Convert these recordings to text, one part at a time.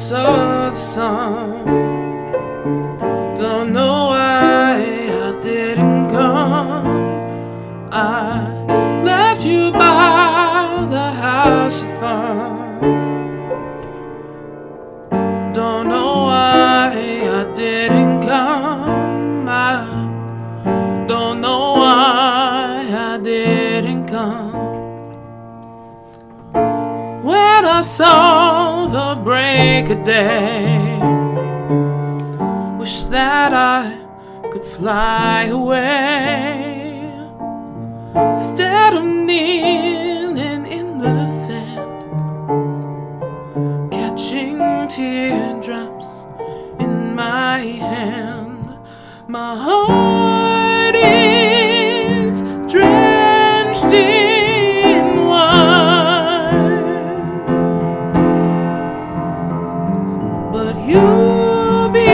saw the sun. Don't know why I didn't come. I left you by the house of fun. Don't know why I didn't come. I don't know why I didn't come. When I saw the break of day, wish that I could fly away, instead of kneeling in the sand, catching teardrops in my hand. My heart is drenched in wine, but you'll be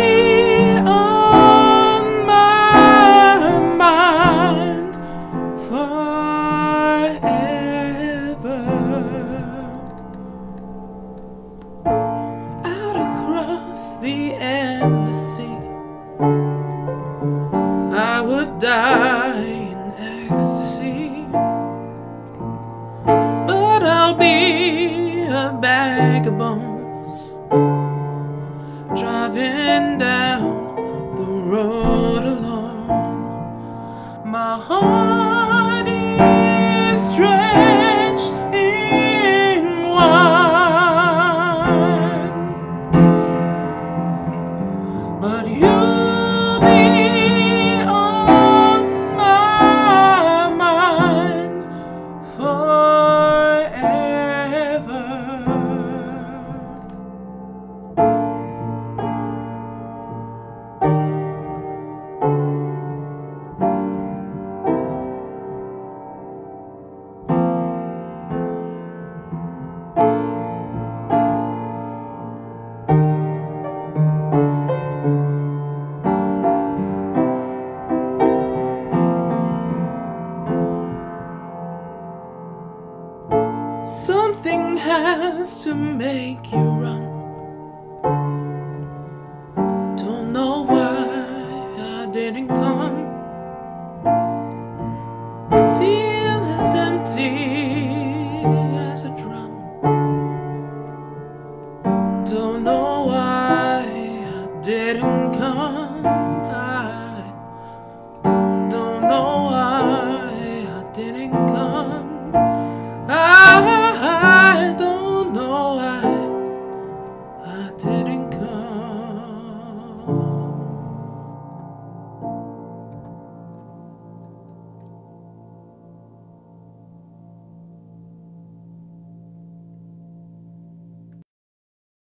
on my mind forever. Out across the endless sea, I would die in ecstasy, but I'll be a bag of bones, driving down the road alone. My heart is drenched in wine, but you'll be on my mind forever. Something has to make you run. Don't know why I didn't come. Feel as empty as a drum. Don't know